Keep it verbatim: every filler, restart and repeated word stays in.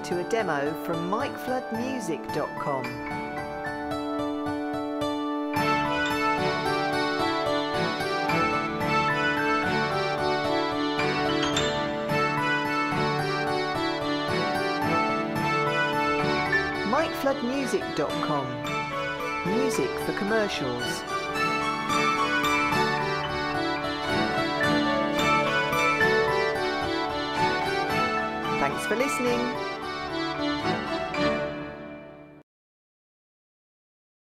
listening to a demo from mike flood music dot com. mike flood music dot com. Music for commercials. Thanks for listening.